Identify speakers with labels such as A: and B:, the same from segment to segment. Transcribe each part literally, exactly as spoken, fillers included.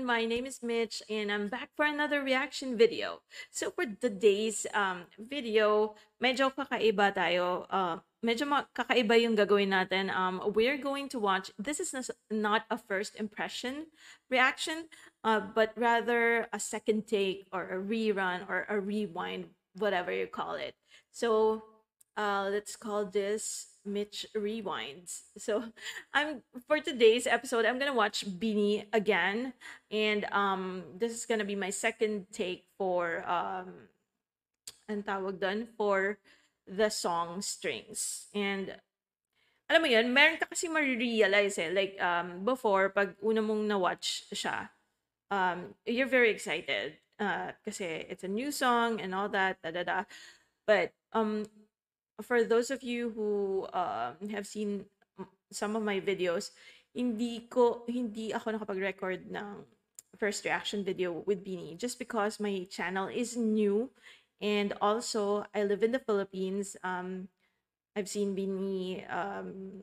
A: My name is Mitch, and I'm back for another reaction video. So for today's um, video, medyo kakaiba tayo. Uh, medyo ma- kakaiba yung gagawin natin. Um, we're going to watch, this is nas- not a first impression reaction, uh, but rather a second take or a rerun or a rewind, whatever you call it. So uh, let's call this Mitch Rewinds. So I'm for today's episode, I'm gonna watch Beanie again. And um this is gonna be my second take for um ang tawag dun, for the song Strings. And alam mo yun, meron ka kasi ma-realize eh. Like um before, pag una mong na-watch siya, um you're very excited. Uh, kasi it's a new song and all that, da da da. But um for those of you who um, have seen m- some of my videos, hindi ko hindi ako nakapag-record ng first reaction video with Beanie just because my channel is new, and also I live in the Philippines. Um, I've seen Beanie. Um,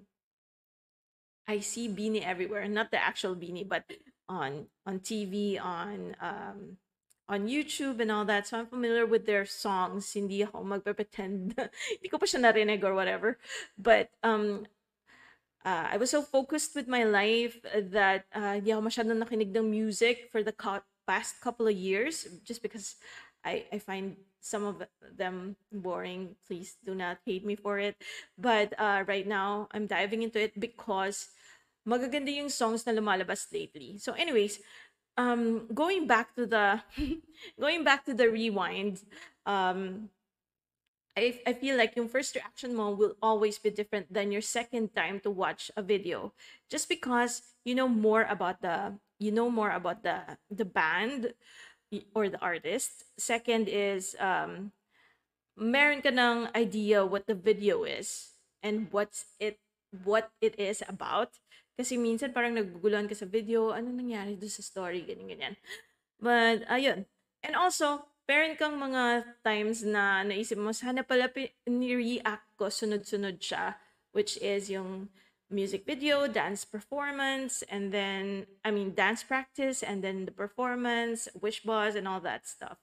A: I see Beanie everywhere, not the actual Beanie, but on on T V, on um, on YouTube and all that. So I'm familiar with their songs. Hindi ako magpe-pretend. Hindi ko pa siya narinig or whatever. But um, uh, I was so focused with my life that uh, hindi ako masyadong nakinig ng music for the co- past couple of years just because I, I find some of them boring. Please do not hate me for it. But uh, right now, I'm diving into it because magaganda yung songs na lumalabas lately. So anyways, um going back to the going back to the rewind, um I, I feel like your first reaction mo will always be different than your second time to watch a video, just because you know more about the you know more about the the band y- or the artist. Second is um meron ka ng idea what the video is and what's it what it is about. Kasi minsan parang naguguluhan ka sa video, ano nangyari doon sa story, ganyan ganyan. But ayun. And also, meron kang mga times na naisip mo, sana pala pi- ni-react ko sunod-sunod siya, which is yung music video, dance performance, and then, I mean, dance practice, and then the performance, wish buzz, and all that stuff.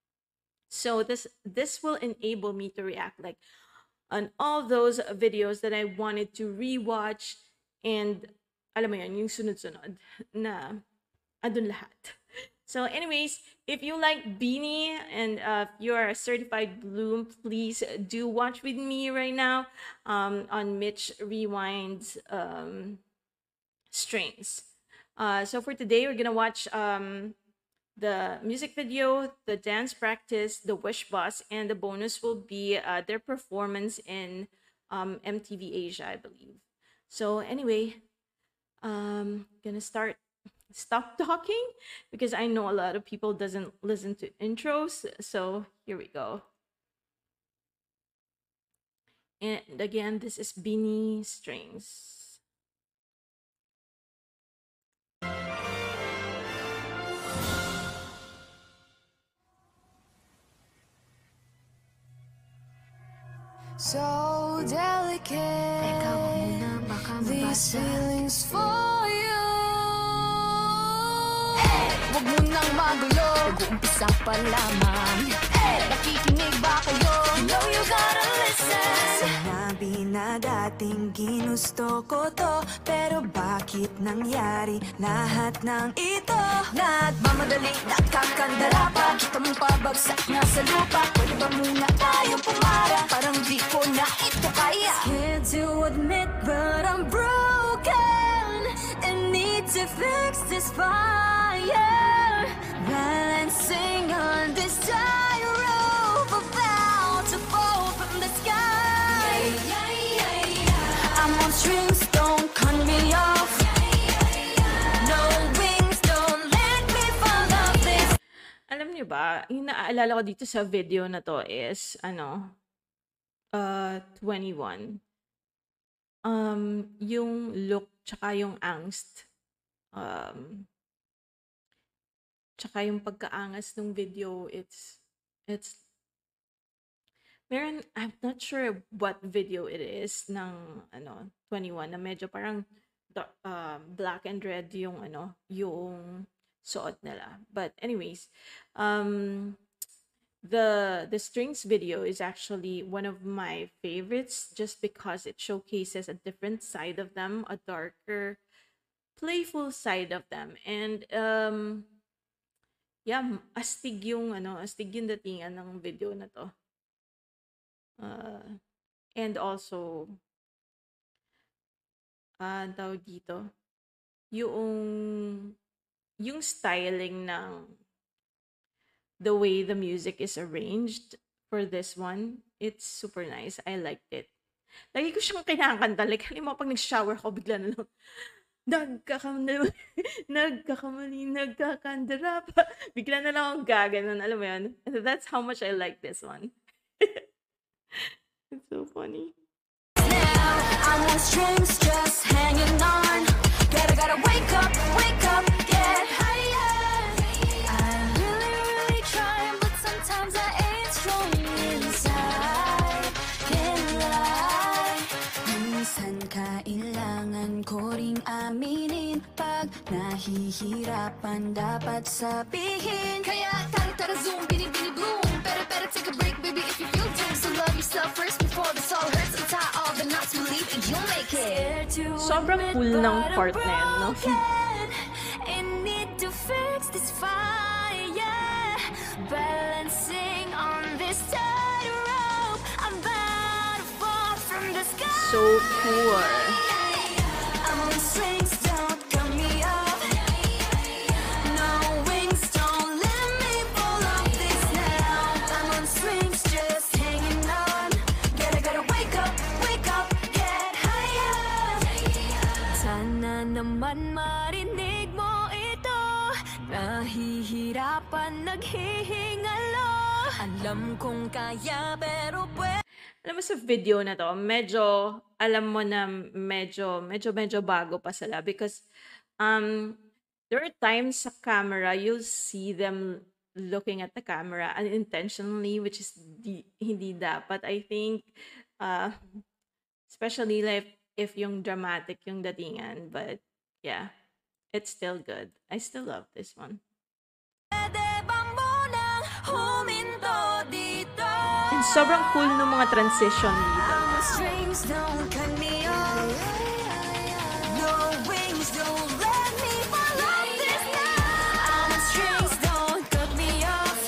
A: So this this will enable me to react like on all those videos that I wanted to rewatch, and alam mo yun, yung sunod-sunod na andun lahat. So anyways, if you like Beanie and uh, if you're a certified Bloom, please do watch with me right now um, on Mitch Rewind's um, Strings. Uh, so for today, we're gonna watch um, the music video, the dance practice, the wish bus, and the bonus will be uh, their performance in um, M T V Asia, I believe. So anyway, um, gonna start. Stop talking because I know a lot of people doesn't listen to intros. So here we go. And again, this is Beanie Strings.
B: So delicate.
C: Teka, wag muna, baka
B: These
C: mabasa.
B: feelings for you. Hey! Wag mo nang magulo. Nag-uumpisa pa lamang. Hey! Nakikinig ba kayo? You know you gotta listen.
D: Sinabi na dating ginusto ko to, pero bakit nangyari lahat ng ito?
B: Nagmamadali, nakakandara pa. Kita mong pabagsak na sa lupa. Pwede ba muna tayong pumara? Parang di ko na ito kaya.
D: Scared to admit, but I'm broken and need to fix this fire. Balancing on this tightrope, about to fall from the sky. I'm on strings, don't cut me off. No wings, don't let me fall off this.
A: Alam niyo ba, yung naaalala ko dito sa video na to is, ano, uh, twenty-one. Um, yung look, tsaka yung angst. Um, tsaka yung pagkaangas ng video, it's, it's, meron, I'm not sure what video it is ng, ano, twenty-one, na medyo parang, da- um, black and red yung, ano, yung suot nila. But anyways, um, the the strings video is actually one of my favorites just because it showcases a different side of them, a darker, playful side of them. And um yeah, m- astig yung ano, astig yung datingan ng video na to. Uh, and also, ah, ang tawag dito, yung yung styling ng the way the music is arranged for this one, it's super nice. I liked it. Lagi ko siyang kinakanta. Like, halimbawa pag nag-shower ako, bigla na lang, nagkakamali, nagkakamali, nagkakandara pa. Bigla na lang akong gaganon. Alam mo yun? That's how much I like this one. It's so funny.
B: I'm on strings, just hanging on. Gotta, gotta wake up, wake up, get higher.
D: I'm really, really trying, but sometimes I ain't strong inside. Can't lie. Minsan kailangan ko ring aminin pag nahihirapan dapat sabihin.
B: Kaya tara, tara, zoom, bini, bini, boom. Better, better take a break, baby, if you feel doom. So love yourself first before this all hurts. And tie all the knots, believe that you'll make it.
A: Sobrang cool ng part na yan, no?
D: And need to fix this fire. Balancing on this tightrope. I'm about to fall from the sky.
A: So cool.
D: I'm on strings, don't cut me off. No wings, don't let me fall off this now. I'm on strings, just hanging on.
B: Gotta, gotta wake up, wake up, get higher.
D: Sana naman marinig mo ito. Nahihirapan, naghihingalo. Alam kong kaya pero pwede.
A: Alam mo sa video na to, medyo, alam mo na medyo, medyo, medyo bago pa sila because um, there are times sa camera, you'll see them looking at the camera unintentionally, which is di, hindi dapat. I think, uh, especially like if yung dramatic yung datingan, but yeah, it's still good. I still love this one.
D: bang munang huminto dito?
A: And sobrang cool ng mga transition dito.
D: I'm on strings, don't cut me off. No wings, don't let me fall off this now. I'm on strings, don't cut me off.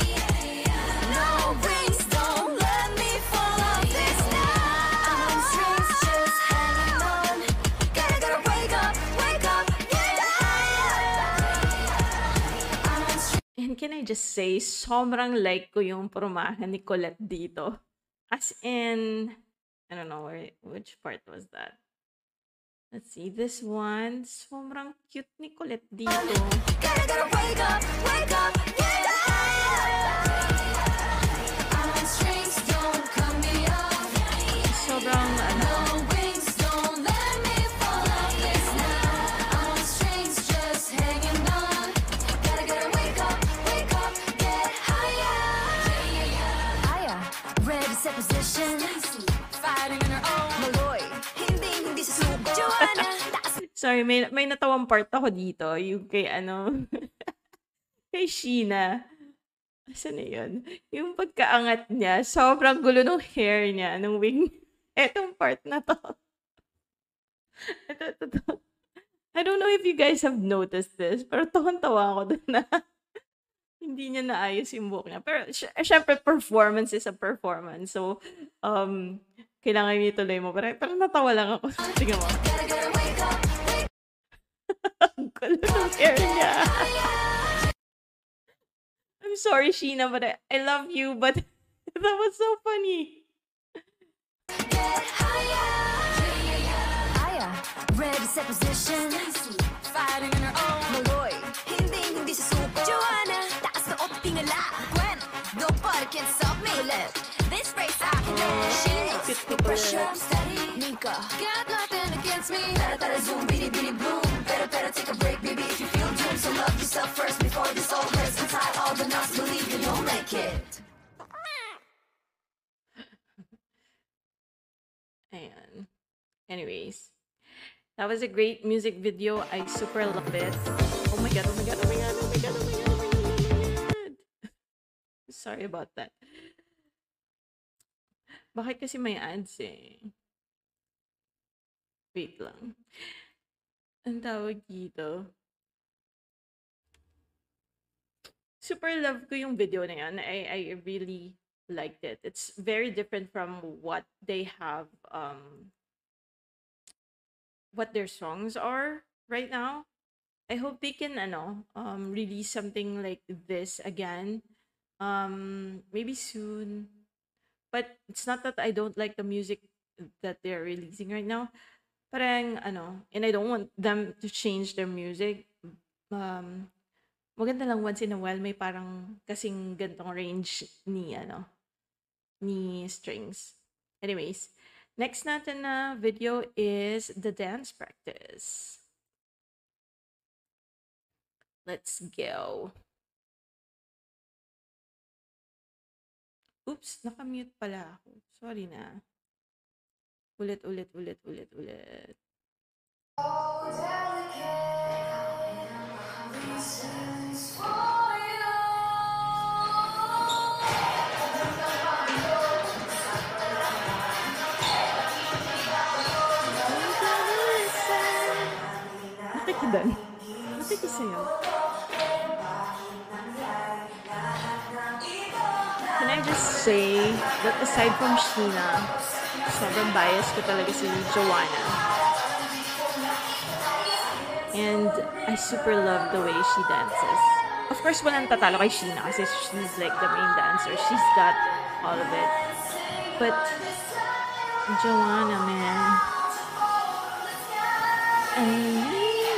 D: No wings, don't let me fall off this now. I'm on strings, just hanging on.
B: Gotta, gotta wake up, wake up, get higher. I'm on strings.
A: And can I just say, sobrang like ko yung pormahan ni Colette dito. As in, I don't know where, which part was that. Let's see, this one, sobrang cute ni Colette dito.
B: Gotta, gotta wake up, wake up, get higher. I'm on strings, don't cut me off.
A: Sobrang, ano,
B: No wings, don't let me fall off this now. I'm on strings, just hanging on. Gotta, gotta wake up, wake up, get higher.
D: Aya, ready, set position.
B: Fighting on her own.
D: Maloy, hindi, hindi susuko. Joanna, taas
A: sorry, may, may natawang part ako dito, yung kay ano, kay Sheena. Asan na yun? Yung pagkaangat niya, sobrang gulo ng hair niya, ng wing. Etong part na to. Ito, ito, ito. I don't know if you guys have noticed this, pero tawang-tawa ako dun na hindi niya naayos yung buhok niya. Pero, sy- syempre, performance is a performance. So, um, kailangan yung ituloy mo. Pero, pero natawa lang ako. Tingnan mo.
B: Gotta, gotta wake up,
A: Ang gulo ng hair niya. I'm sorry, Sheena, but I, I love you, but that was so funny.
B: get higher.
D: Aya, ready, set position.
B: Fighting on her own.
D: Maloy, hindi, hindi susuko. Joanna, taas na o tingala. Gwen, nobody can stop me. Left, this race I can win. Sheena,
A: Cute
D: no
A: ni
D: pressure, I'm
A: Colette.
D: steady. Nika,
B: Got nothing against me. Tara, tara, zoom, bini, bini, boom. Better, better take a break, baby, if you feel doomed. So love yourself first before this all hurts. And tie all the knots, believe that you'll make it.
A: Ayan. Anyways, that was a great music video. I super love it. Oh my god, oh my god, oh my god. Sorry about that. Bakit kasi may ads eh? Wait lang. Ang tawag dito. Super love ko yung video na yan. I, I really liked it. It's very different from what they have, um, what their songs are right now. I hope they can, ano, um, release something like this again. Um, maybe soon. But it's not that I don't like the music that they're releasing right now. Parang, ano, and I don't want them to change their music. Um, maganda lang once in a while may parang kasing gantong range ni, ano, ni strings. Anyways, next natin na video is the dance practice. Let's go. Oops, nakamute pala ako. Sorry na. Ulit, ulit, ulit, ulit, ulit. Nakikidan. Nakikisayaw. Can I just say that aside from Sheena, sobrang bias ko talaga si Joanna. And I super love the way she dances. Of course, walang tatalo kay Sheena kasi she's like the main dancer. She's got all of it. But Joanna, man. And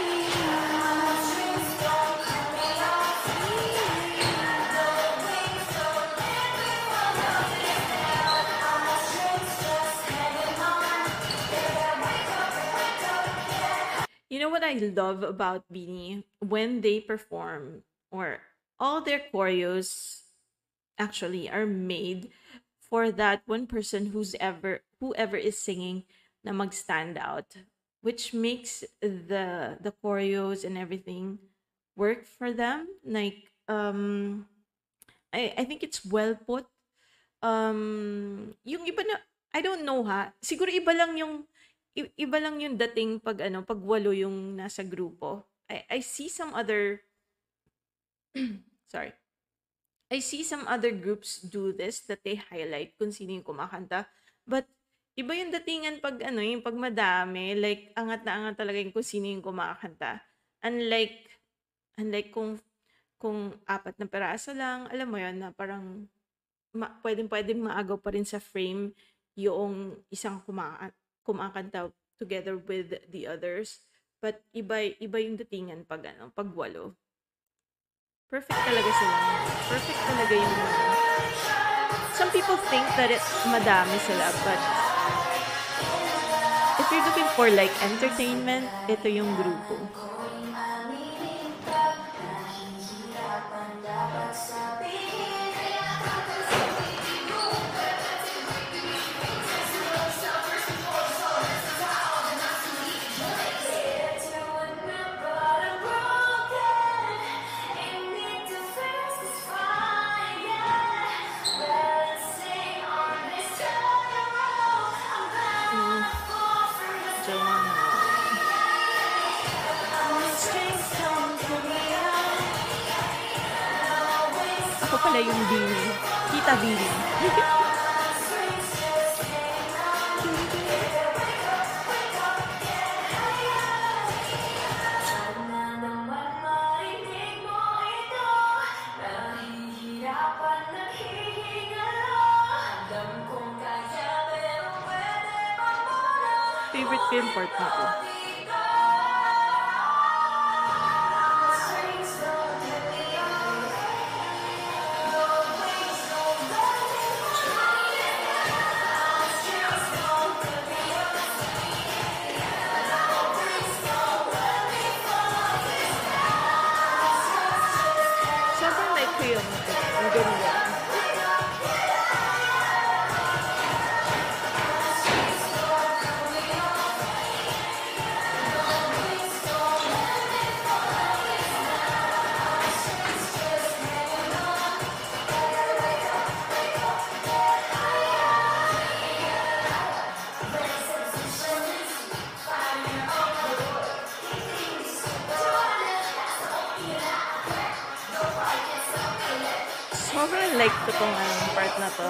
A: you know what I love about Beanie? When they perform, or all their choreos actually are made for that one person who's ever whoever is singing na mag-stand out, which makes the the choreos and everything work for them. Like um I I think it's well put. Um yung iba na I don't know ha. Siguro iba lang yung i- iba lang yung dating pag ano, pag walo yung nasa grupo. I I see some other sorry. I see some other groups do this that they highlight kung sino yung kumakanta. But iba yung datingan pag ano, yung pag madami, like angat na angat talaga yung kung sino yung kumakanta. Unlike unlike kung kung apat na peraso lang, alam mo yun na parang ma, pwedeng pwedeng maagaw pa rin sa frame yung isang kuma, kumakanta together with the others. But iba iba yung datingan pag ano, pag walo. Perfect talaga sila. Perfect talaga yung some people think that it madami sila, but if you're looking for like entertainment, ito yung grupo. Mm, Joanna. Ako pala yung Bini. Tita Bini. Favorite film part mo ko. Sobrang like ko yung yung ganda. like ko tong anong part na to.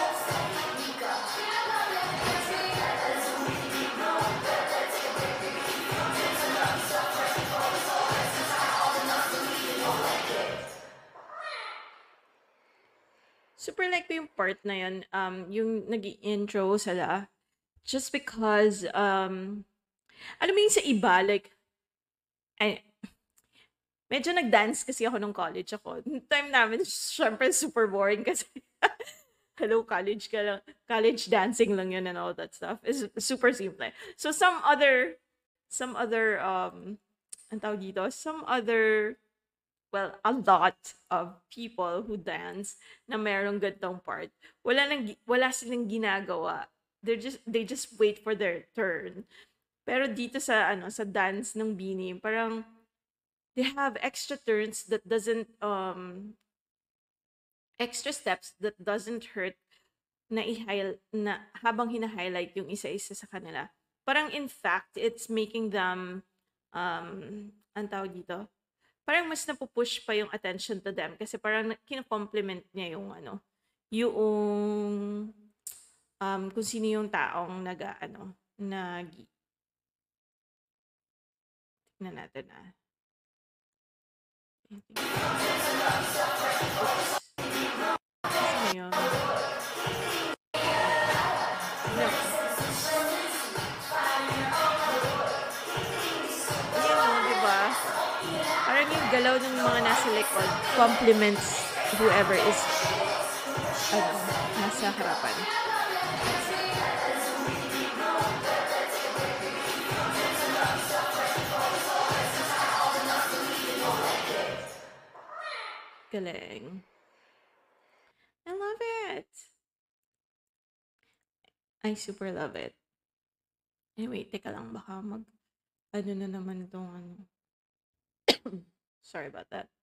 A: Super like ko yung part na yun, um, yung nag-intro sila. Just because, um, alam mo yung sa iba, like, ay, medyo nag-dance kasi ako nung college ako. Nung time namin, syempre super boring kasi, hello, college ka lang, college dancing lang yun and all that stuff. It's super simple. So some other, some other, um, ang tawag dito, some other, well, a lot of people who dance na merong gantong part. Wala nang, gi- wala silang ginagawa. They're just, they just wait for their turn. Pero dito sa, ano, sa dance ng Beanie, parang, they have extra turns that doesn't, um, extra steps that doesn't hurt na i na habang hina-highlight yung isa-isa sa kanila. Parang in fact, it's making them, um, ang tawag dito, parang mas napupush pa yung attention to them kasi parang na- kino-compliment niya yung ano, yung um, kung sino yung taong nag, ano, nag, tingnan natin ah. Oops. Sino yun? Look. Ayan o, diba? Parang yung galaw ng mga nasa likod compliments whoever is ano, nasa harapan. Galing. I love it. I super love it. Anyway, teka lang, baka mag, ano na naman itong ano. Sorry about that.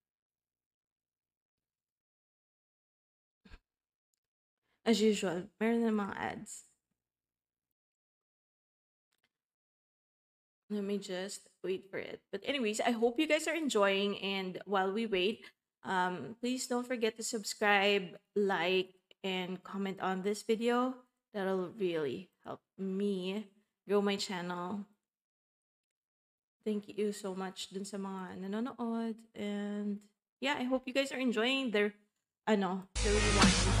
A: As usual, meron na mga ads. Let me just wait for it. But anyways, I hope you guys are enjoying. And while we wait, um, please don't forget to subscribe, like, and comment on this video. That'll really help me grow my channel. Thank you so much dun sa mga nanonood. And yeah, I hope you guys are enjoying their, ano, the rewinds.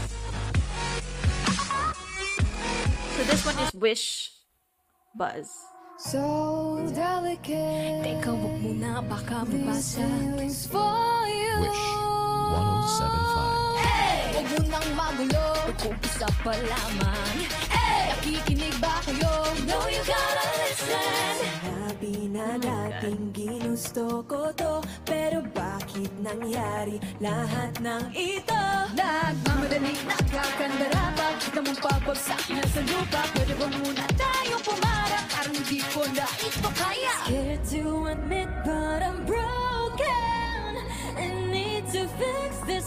A: So this one is Wish Buzz.
D: So delicate.
B: Teka, wag muna, baka
D: These
B: mabasa.
D: feelings for you.
C: Wish one oh seven point five.
B: Hey! Wag mo nang magulo, nag-umpisa pa lamang. Hey! Nakikinig ba kayo? No, you gotta listen.
D: Sinabi na dating ginusto ko to, pero bakit nangyari lahat ng ito?
B: Nagmamadali, nakakandara, bakit naman pabagsak na sa lupa? Pwede ba muna tayong pumarang? Parang hindi ko na ito kaya.
D: Scared to admit, but I'm broken and need to fix this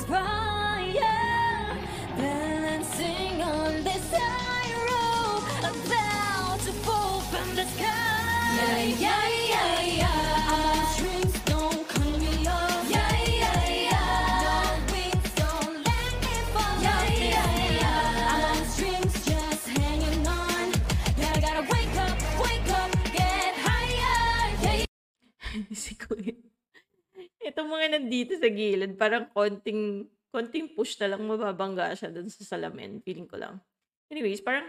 D: fire. Balancing on this tightrope, about to fall from the sky.
B: Yeah, yeah, yeah, yeah.
D: I'm on strings, don't cut me off.
B: Yeah, yeah, yeah.
D: Don't wings, don't let me fall.
B: Yeah, yeah, yeah.
D: I'm on strings, just hanging on.
B: Yeah, I gotta wake up, wake up, get higher. Yeah,
A: Si Kuya. Itong mga nandito sa gilid, parang konting, konting push na lang mababangga siya dun sa salamin. Feeling ko lang. Anyways, parang,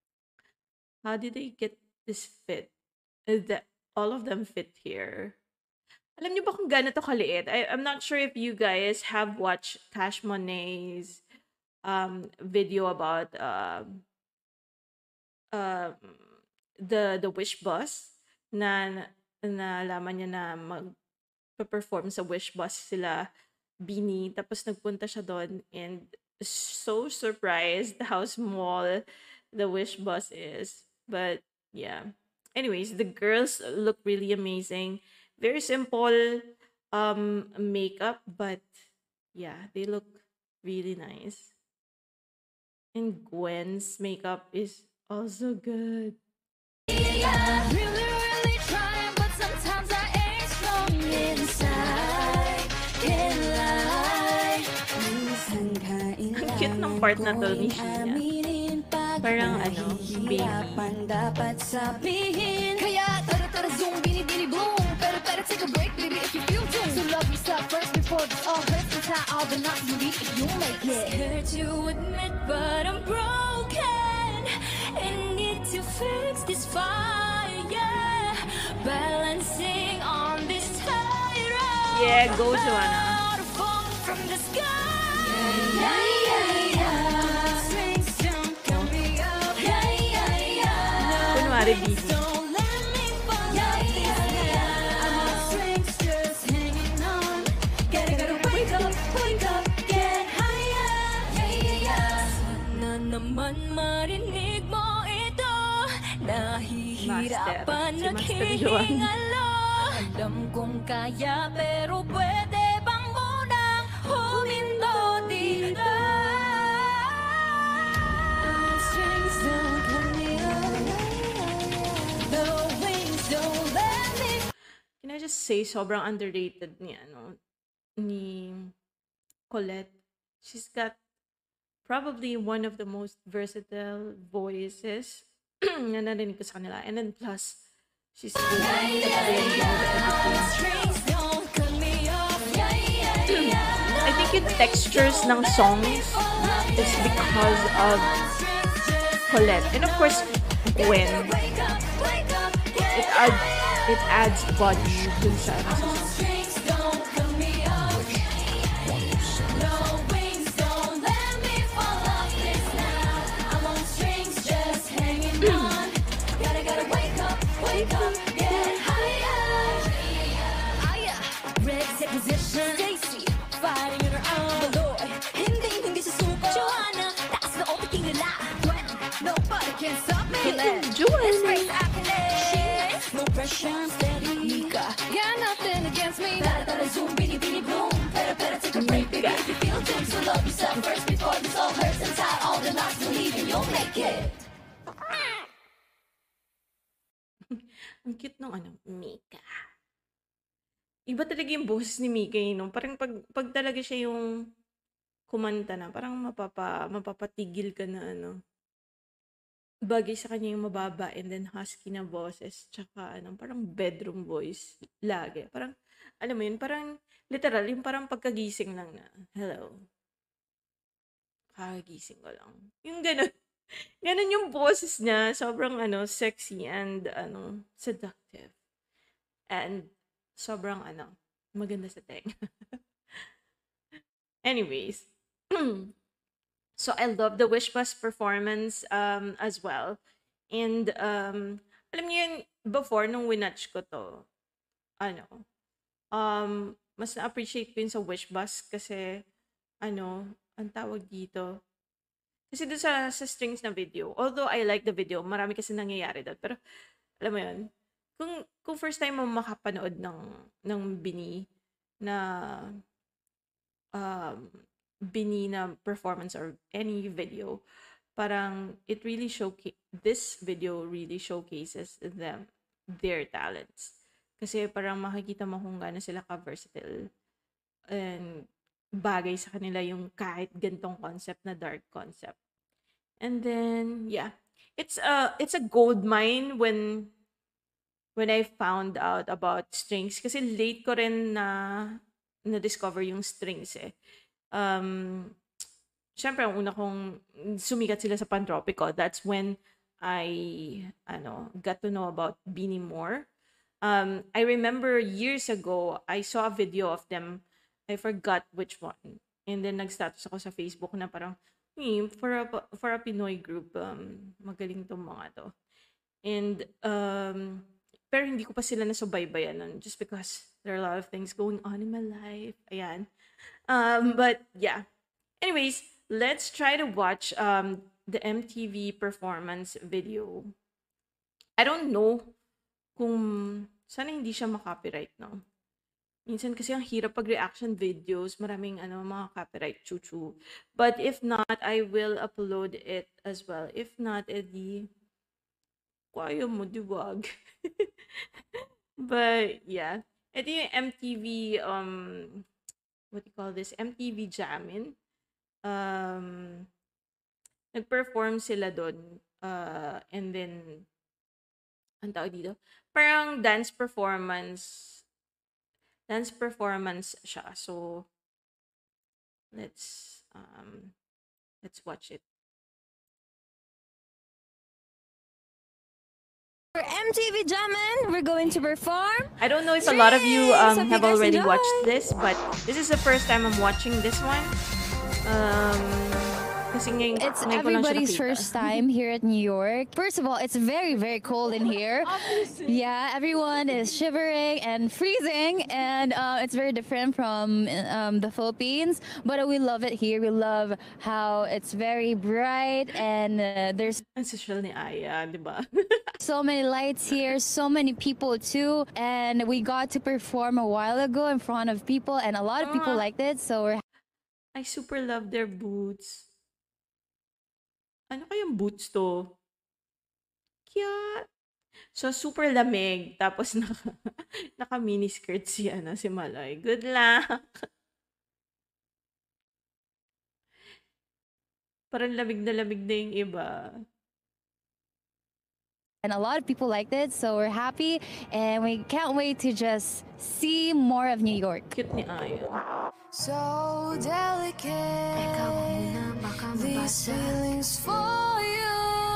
A: how did they get this fit? Uh, That all of them fit here. Alam niyo ba kung gaano to kaliit? I, I'm not sure if you guys have watched Cash Monet's um, video about um, um, the the Wish Bus na na- nalaman niya na mag-perform sa Wish Bus sila Beanie, tapos nagpunta siya doon and so surprised how small the Wish Bus is. But yeah. Anyways, the girls look really amazing. Very simple um makeup, but yeah, they look really nice. And Gwen's makeup is also good.
B: yeah. Really, really trying, but sometimes I ain't strong inside. Can't lie.
D: Minsan kain
A: ng part na to ni Sheena. Parang ano, baby.
D: dapat sabihin.
B: Kaya tara tara zoom, bini bini boom. Better better take a break, baby, if you feel doomed. So love yourself first before this all hurts. And tie all the knots you leave if you make it.
D: Scared to admit, but I'm broken and need to fix this fire. Balancing on this tightrope.
A: Yeah, go, Joanna.
D: Waterfall from the sky. Yeah, yeah, yeah. Strings don't cut me up. Yeah, yeah, yeah.
A: Kunwari, baby.
D: Don't let me fall. Yeah, yeah, yeah. I'm on strings just hanging on. Gotta, gotta wake up, wake up, get higher. Yeah, yeah, yeah. Sana naman marinig mo ito. Nahihirapan
A: Master. Si Master Joanna.
D: naghihingalo. Alam kong kaya pero pwede bang munang huminto dito? Strings don't cut me up. The wings don't let me.
A: Can I just say, sobrang underrated ni, ano, ni Colette. She's got probably one of the most versatile voices na narinig ko sa kanila. And then plus, she's good at blending with everything.
D: Strings don't cut me off. Yeah, yeah, yeah.
A: I think yung textures ng songs is because of Colette. And of course, Gwen.
D: Wake up, wake up, get
A: It adds, it adds body dun sa ano sa song.
D: strings don't cut me off. No wings don't let me fall off this now. I'm on strings just hanging on. Gotta gotta wake up, wake up, get higher. Aya, red set position. Stacy fighting in her own Lord. Hindi hindi susuko. Joanna, taas na overthink nila. When nobody can stop me.
A: Joanna.
D: Race I can live. No pressure, I'm steady. Mika.
B: Got nothing against me.
D: Tara tara zoom, bini bini boom. Better better take a break, baby, if you feel doomed. So love yourself first before this all hurts. And tie all the knots, believe and you'll make it.
A: Ang cute nung ano, Mika. Iba talaga yung boses ni Mika, eh, no? Parang pag, pag talaga siya yung kumanta na, parang mapapa, mapapatigil ka na, ano. Bagay sa kanya yung mababa and then husky na boses, tsaka ano, parang bedroom voice lagi. Parang, alam mo yun, parang literal, yung parang pagkagising lang na, hello. Kakagising ko lang. Yung ganun. Ganun yung boses niya. Sobrang ano, sexy and ano, seductive. And sobrang ano, maganda sa tenga. Anyways. So I love the Wish Bus performance um, as well. And um, alam niyo yun, before, nung winatch ko to, ano, um, mas na-appreciate ko yun sa Wish Bus kasi, ano, ang tawag dito, kasi doon sa, sa strings na video, although I like the video, marami kasi nangyayari doon. Pero, alam mo yun, kung, kung first time mo makapanood ng, ng Bini na, um, Bini na performance or any video, parang it really showcase, this video really showcases them, their talents. Kasi parang makikita mo kung gaano sila ka-versatile and bagay sa kanila yung kahit gantong concept na dark concept. And then, yeah, it's a, it's a gold mine when, when I found out about strings. Kasi late ko rin na, na-discover yung strings eh. Um, syempre, ang una kong sumikat sila sa Pantropico, that's when I, ano, got to know about Beanie more. Um, I remember years ago, I saw a video of them. I forgot which one. And then nag-status ako sa Facebook na parang, hmm, for a, for a Pinoy group, um, magaling tong mga to. And, um, pero hindi ko pa sila nasubaybayan nun just because there are a lot of things going on in my life. Ayan. Um, but yeah. Anyways, let's try to watch um, the M T V performance video. I don't know kung sana hindi siya makopyright, no? Minsan kasi ang hirap pag reaction videos, maraming ano, mga copyright chuchu. But if not, I will upload it as well. If not, edi kaya mo, diwag. But yeah, ito yung M T V, um, what do you call this? M T V Jamin. Um, nag-perform sila dun. Uh, and then, ang tawag dito? Parang dance performance. Dance performance siya. So, let's, um, let's watch it.
D: For M T V Jammin', we're going to perform.
A: I don't know if a lot of you
D: Streams.
A: um,
D: Hope you
A: have
D: guys
A: already
D: enjoy.
A: watched this, but this is the first time I'm watching this one. Um, kasi ngayon,
D: It's
A: ngayon ko lang siya
D: everybody's
A: nakita.
D: first time here at New York. First of all, it's very, very cold in here. Yeah, everyone is shivering and freezing, and uh, it's very different from um, the Philippines. But we love it here. We love how it's very bright, and uh, there's
A: Ang social ni Aya, di ba?
D: so many lights here, so many people too. And we got to perform a while ago in front of people, and a lot of people
A: Ah.
D: liked it. So we're
A: I super love their boots. Ano kayang boots to? Cute. So, super lamig. Tapos, naka, naka mini skirt si, ano, si Maloy. Good luck. Parang lamig na lamig na yung iba.
D: And a lot of people liked it, so we're happy, and we can't wait to just see more of New York.
A: Cute ni Aya.
B: So delicate. These feelings for you.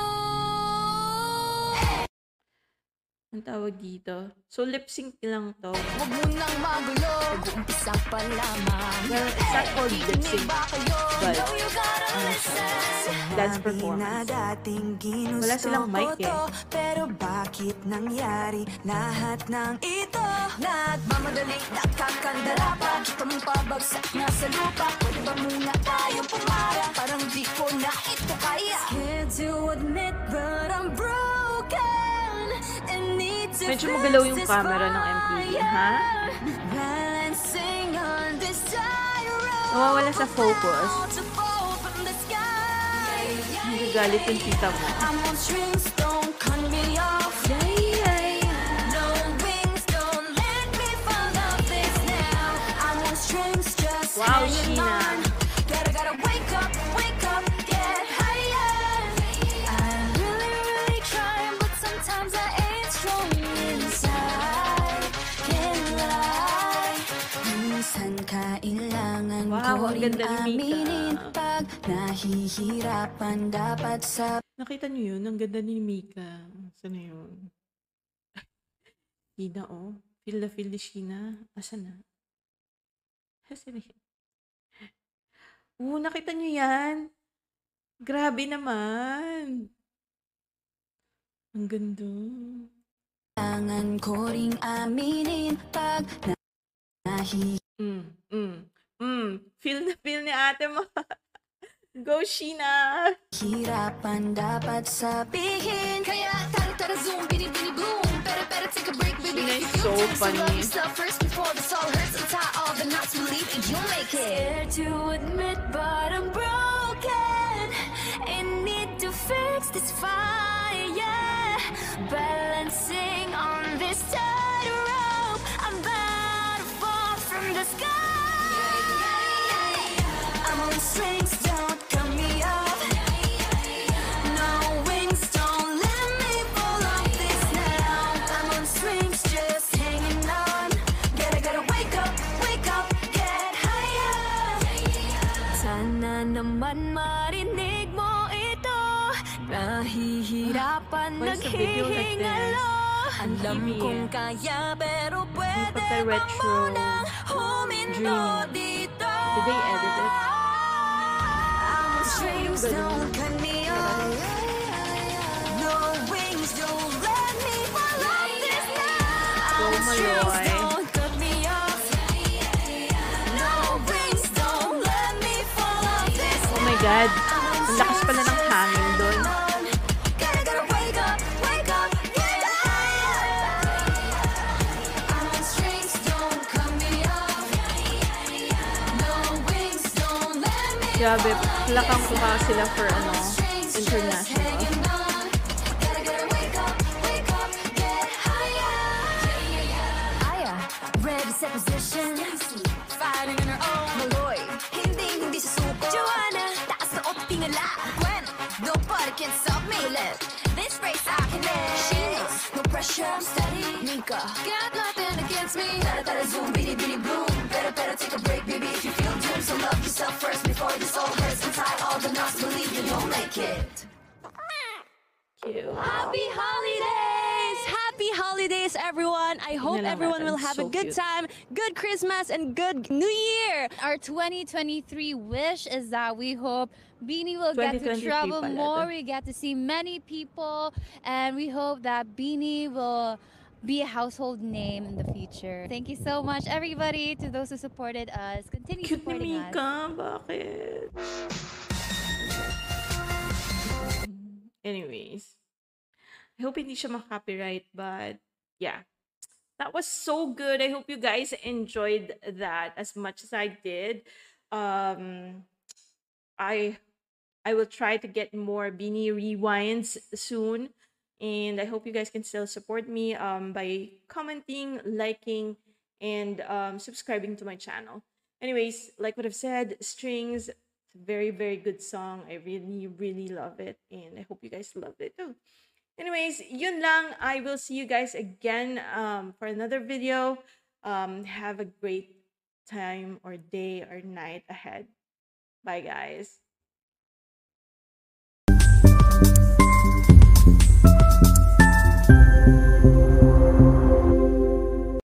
A: Ang tawag dito. So, lip sync lang to.
B: Huwag mo nang magulo. Mag-uumpisa pa lamang.
A: Well, it's not called lip sync, but
B: Know you gotta
A: ano siya, dance performance. Wala silang mic eh.
E: Pero bakit nangyari lahat ng ito? Nagmamadali, nakakandara pa. Kita mong pabagsak na sa lupa. Pwede ba muna tayong pumara? Parang di ko na ito kaya.
D: Scared to admit, but I'm broken and need to
A: Medyo magalaw yung
D: fix this
A: camera ng M T V, ha?
D: fire. Balancing on this tightrope.
A: Nawawala sa focus.
D: To fall from the sky.
A: Nagagalit yung tita mo.
D: I'm on strings, don't cut me off. No wings, don't let me fall off this now. I'm on strings, just
A: Wow,
D: hanging
A: Sheena.
D: on. Gotta, gotta wake up, wake up, get higher. I'm really, really trying, but sometimes I ain't strong inside. Can't lie.
E: Minsan kailangan
A: Wow,
E: ko
A: ang
E: rin
A: ganda ni Mika.
E: aminin pag nahihirapan dapat sa
A: Nakita niyo yun? Ang ganda ni Mika. Saan na yun? Sheena, oh. Feel na feel ni Sheena. Asan na? Asan na yun? Oo, nakita niyo yan? Grabe naman. Ang ganda.
E: kailangan ko rin aminin pag nahihirapan
A: Mm, mm, mm. Feel na feel ni ate mo. Go, Sheena!
E: dapat sabihin.
B: Kaya tara tara zoom, bini bini boom. Better better take a break, baby.
A: Sheena
B: If
A: is
B: you
A: so
B: feel time to love
A: funny.
B: yourself first before this all hurts. And tie all the knots, believe that you'll make it.
D: Scared to admit, but I'm broken and need to fix this fire. Balancing on this tightrope, I'm about to fall from the sky. I'm on strings, don't cut me off. No wings, don't let me fall off this now. I'm on strings, just hanging on. Gotta, gotta wake up, wake up, get higher. Sana naman marinig mo ito. Nahihirapan,
A: What's the video like
D: naghihingalo.
A: this?
D: Alam
A: T V
D: kong
A: eh.
D: kaya, pero pwede
A: pagka
D: bang
A: retro
D: munang huminto
A: dreamy.
D: dito?
A: Did they edit it?
D: I'm on strings,
A: Ganun.
D: don't cut me off. No wings, don't let me fall off this now.
A: Go,
D: I'm on strings,
A: Maloy.
D: don't cut me off. No wings, don't let me fall off this
A: Oh my God. Ang lakas pala ng hangin doon.
D: Gotta, gotta wake up, wake up, get higher.
B: I'm on strings, don't cut me off. No wings, don't let me
A: Grabe, lakang kuha sila for ano,
B: strings, just
A: international.
B: hanging on. Gotta gotta wake up, wake up, get higher.
D: Aya, ready, set position. Fighting on her own. Maloy, hindi, hindi susuko. Joanna, taas na o tingala. Gwen,
E: sure I'm steady. Nika,
B: Got nothing against me.
E: better, better zoom, beady, beady, boom. Better, better take a break, baby, if you feel doomed. So love yourself first before this all hurts. And tie all the knots, believe you, you'll make it.
A: Cute.
F: Happy holidays! Happy holidays, everyone! I hope
A: Tingnan lang
F: everyone
A: natin.
F: will have a
A: So
F: good
A: cute.
F: time, good Christmas, and good New Year!
G: Our twenty twenty-three wish is that we hope Beanie will get to
A: twenty twenty-three
G: travel
A: pala
G: more,
A: to.
G: we get to see many people, and we hope that Beanie will be a household name in the future. Thank you so much, everybody, to those who supported us. Continue
A: Cute ni
G: supporting us.
A: Mika. Bakit? Anyways. I hope hindi siya ma-copyright, but yeah. That was so good. I hope you guys enjoyed that as much as I did. Um, I I will try to get more Beanie Rewinds soon. And I hope you guys can still support me um, by commenting, liking, and um, subscribing to my channel. Anyways, like what I've said, Strings, it's a very, very good song. I really, really love it. And I hope you guys loved it too. Anyways, yun lang. I will see you guys again um, for another video. Um, have a great time or day or night ahead. Bye, guys.